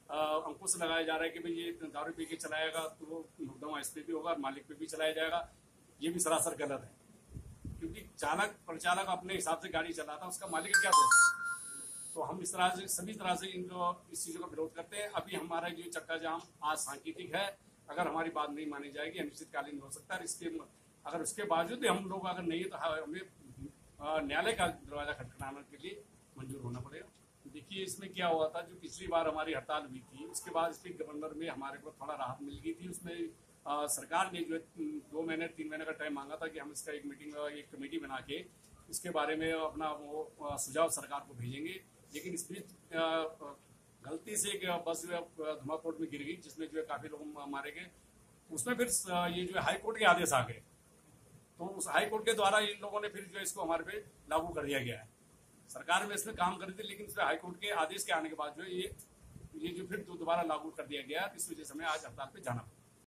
अंकुश लगाया जा रहा है कि भाई ये दारू पी के चलाएगा तो मुकदमा इस पे भी होगा, मालिक पे भी चलाया जाएगा। ये भी सरासर गलत है, क्योंकि परिचालक अपने हिसाब से गाड़ी चलाता है, उसका मालिक क्या दोस्त। तो हम इस तरह से सभी तरह से इस चीज़ों का विरोध करते हैं। अभी हमारा जो चक्का जाम आज सांकेतिक है, अगर हमारी बात नहीं मानी जाएगी अनिश्चितकालीन हो सकता है। इसके अगर उसके बावजूद भी हम लोग अगर नहीं तो हमें न्यायालय का दरवाजा खटखटाने के लिए मंजूर होना पड़ेगा। देखिए इसमें क्या हुआ था, जो पिछली बार हमारी हड़ताल हुई थी उसके बाद स्पीड गवर्नर में हमारे को थोड़ा राहत मिल गई थी। उसमें सरकार ने जो 2 महीने 3 महीने का टाइम मांगा था कि हम इसका एक कमेटी बना के इसके बारे में अपना वो सुझाव सरकार को भेजेंगे। लेकिन इस बीच गलती से एक बस जो है धुमाकोट में गिर गई, जिसमें जो है काफी लोग मारे गए। उसमें फिर ये जो है हाई कोर्ट के आदेश आ गए, तो उस हाई कोर्ट के द्वारा इन लोगों ने फिर जो इसको हमारे पे लागू कर दिया गया है। सरकार में इसमें काम कर रही थी, लेकिन इसमें हाई कोर्ट के आदेश के आने के बाद जो है ये जो फिर दोबारा लागू कर दिया गया, इस वजह से हमें आज हड़ताल पे जाना पड़ा।